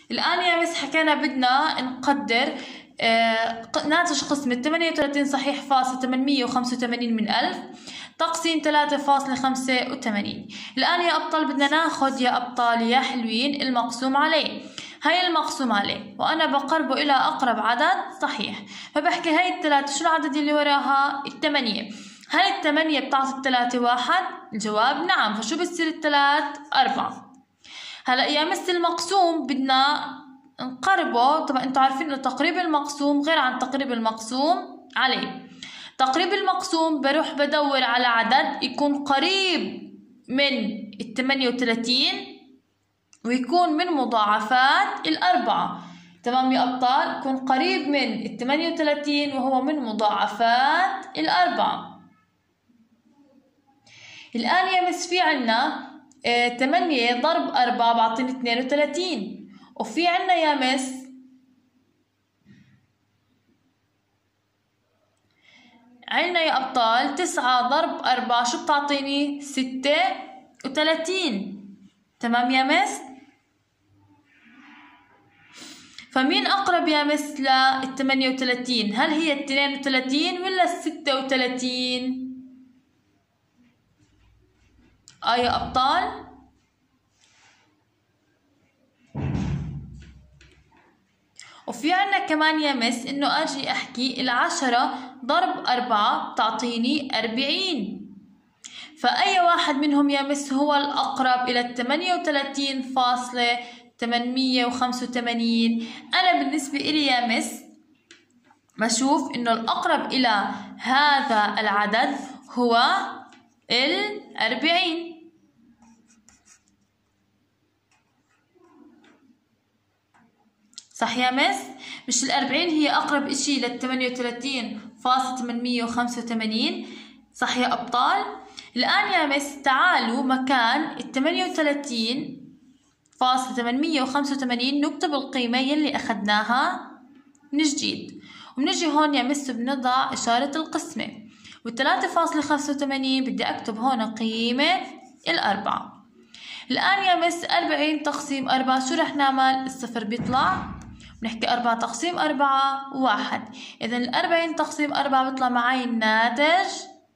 الآن يا مس حكينا بدنا نقدر ناتج قسمة 38 صحيح فاصل 885 من 1000 تقسيم 3.85. الآن يا أبطال بدنا ناخد يا أبطال يا حلوين المقسوم عليه. هاي المقسوم عليه وأنا بقربه إلى أقرب عدد صحيح، فبحكي هاي الثلاثة شو العدد اللي وراها؟ الثمانية. هاي الثمانية بتعطي الثلاثة 1. الجواب نعم، فشو بتصير الثلاث؟ 4. هلا يا مس المقسوم بدنا نقربه. طبعا انتوا عارفين انه تقريب المقسوم غير عن تقريب المقسوم عليه. تقريب المقسوم بروح بدور على عدد يكون قريب من 38 ويكون من مضاعفات 4. تمام يا أبطال؟ يكون قريب من 38 وهو من مضاعفات 4. الآن يا مس في عنا 8 ضرب 4 بعطيني 32. وفي عنا يا مس عنا يا أبطال 9 ضرب 4 شو بتعطيني؟ 36. تمام يا مس؟ فمين أقرب يا مس لل 38؟ هل هي 32 ولا 36؟ يا أبطال؟ وفي عنا كمان يا مس إنه أجي أحكي 10 ضرب 4 بتعطيني 40. فأي واحد منهم يا مس هو الأقرب إلى 38.885؟ أنا بالنسبة إلي يا مس بشوف إنه الأقرب إلى هذا العدد هو 40. صح يا مس؟ مش 40 هي أقرب إشي لل 38.885؟ صح يا أبطال؟ الآن يا مس تعالوا مكان 38.885 نكتب القيمة يلي أخذناها من جديد، وبنجي هون يا مس بنضع إشارة القسمة، وال3.85 بدي أكتب هون قيمة 4. الآن يا مس 40 تقسيم 4 شو رح نعمل؟ الصفر بيطلع، بنحكي 4 تقسيم 4 1. إذا 40 تقسيم 4 بيطلع معي الناتج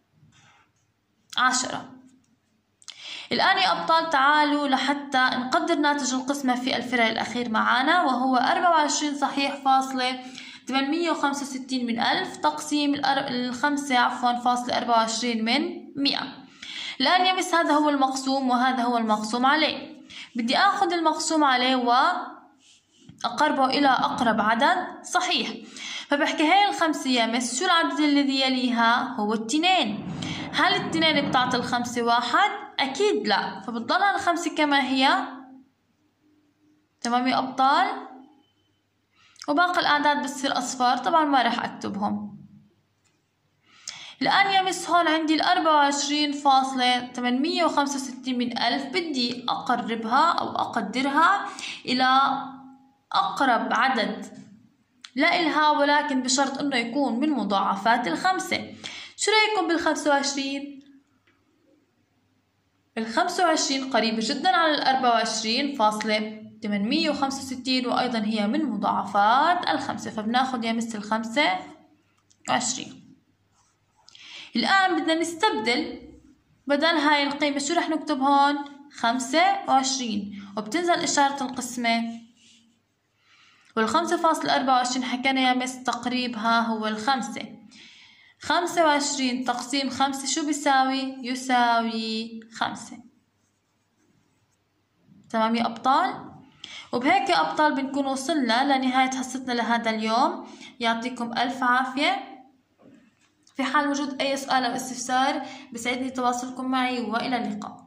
10. الآن يا أبطال تعالوا لحتى نقدر ناتج القسمة في الفرع الأخير معانا، وهو 24 صحيح فاصلة 865 من 1000 تقسيم 5 فاصلة 24 من 100. الآن يا مس هذا هو المقسوم وهذا هو المقسوم عليه. بدي آخذ المقسوم عليه وأقربه إلى أقرب عدد صحيح. فبحكي هاي ال5 يا مس شو العدد الذي يليها؟ هو 2. هل 2 بتعطي ال5 1؟ أكيد لا، فبتضلها ال5 كما هي. تمام يا أبطال؟ وباقي الأعداد بتصير أصفار، طبعا ما رح أكتبهم. الآن يا مس هون عندي 24.865 من 1000 بدي أقربها أو أقدرها إلى أقرب عدد لإلها، ولكن بشرط إنه يكون من مضاعفات ال5. شو رأيكم بال25؟ ال25 قريبة جدا على 24.865 وأيضا هي من مضاعفات ال5، فبناخد يا مس ال25. الآن بدنا نستبدل، بدل هاي القيمة شو رح نكتب هون؟ 25، وبتنزل إشارة القسمة. وال5.24 حكينا يا مس تقريبها هو ال5. 25 تقسيم 5 شو بيساوي؟ يساوي 5. تمام يا أبطال؟ وبهيك يا أبطال بنكون وصلنا لنهاية حصتنا لهذا اليوم. يعطيكم ألف عافية. في حال وجود أي سؤال أو استفسار بسعدني تواصلكم معي، وإلى اللقاء.